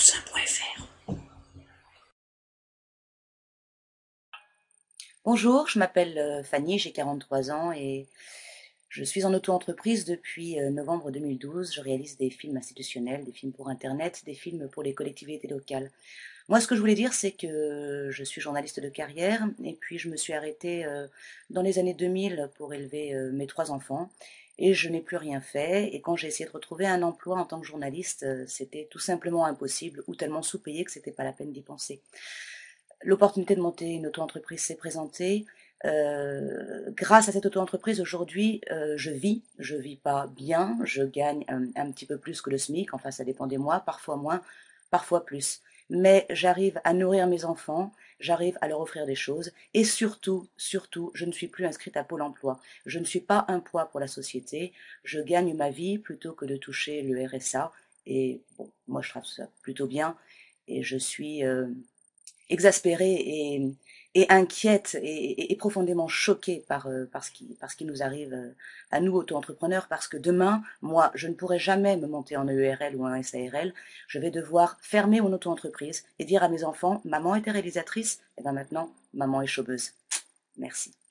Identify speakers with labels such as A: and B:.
A: Toussaint.fr.
B: Bonjour, je m'appelle Fanny, j'ai 43 ans et je suis en auto-entreprise depuis novembre 2012. Je réalise des films institutionnels, des films pour Internet, des films pour les collectivités locales. Moi, ce que je voulais dire, c'est que je suis journaliste de carrière et puis je me suis arrêtée dans les années 2000 pour élever mes 3 enfants et je n'ai plus rien fait. Et quand j'ai essayé de retrouver un emploi en tant que journaliste, c'était tout simplement impossible ou tellement sous-payé que c'était pas la peine d'y penser. L'opportunité de monter une auto-entreprise s'est présentée. Grâce à cette auto-entreprise, aujourd'hui, je vis pas bien, je gagne un petit peu plus que le SMIC, enfin ça dépend des mois, parfois moins, parfois plus. Mais j'arrive à nourrir mes enfants, j'arrive à leur offrir des choses, et surtout, je ne suis plus inscrite à Pôle emploi. Je ne suis pas un poids pour la société, je gagne ma vie plutôt que de toucher le RSA, et bon, moi je trouve ça plutôt bien, et je suis exaspérée et inquiète et profondément choquée par ce qui nous arrive à nous, auto-entrepreneurs, parce que demain, moi, je ne pourrai jamais me monter en EURL ou en SARL. Je vais devoir fermer mon auto-entreprise et dire à mes enfants, maman était réalisatrice, et bien maintenant, maman est chômeuse. Merci.